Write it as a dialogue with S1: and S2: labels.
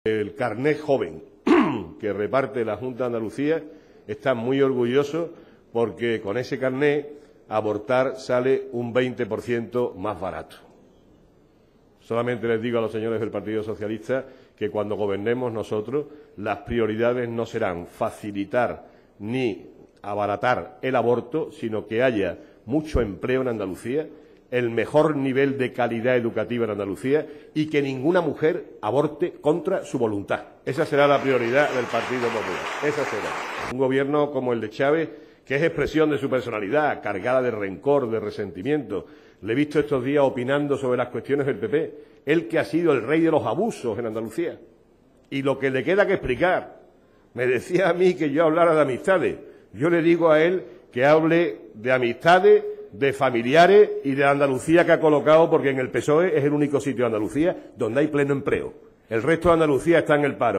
S1: El carné joven que reparte la Junta de Andalucía está muy orgulloso porque con ese carné abortar sale un 20% más barato. Solamente les digo a los señores del Partido Socialista que cuando gobernemos nosotros las prioridades no serán facilitar ni abaratar el aborto, sino que haya mucho empleo en Andalucía, el mejor nivel de calidad educativa en Andalucía y que ninguna mujer aborte contra su voluntad. Esa será la prioridad del Partido Popular. Esa será. Un gobierno como el de Chávez, que es expresión de su personalidad, cargada de rencor, de resentimiento. Le he visto estos días opinando sobre las cuestiones del PP. Él que ha sido el rey de los abusos en Andalucía. Y lo que le queda que explicar. Me decía a mí que yo hablara de amistades. Yo le digo a él que hable de amistades, de familiares y de Andalucía que ha colocado, porque en el PSOE es el único sitio de Andalucía donde hay pleno empleo. El resto de Andalucía está en el paro.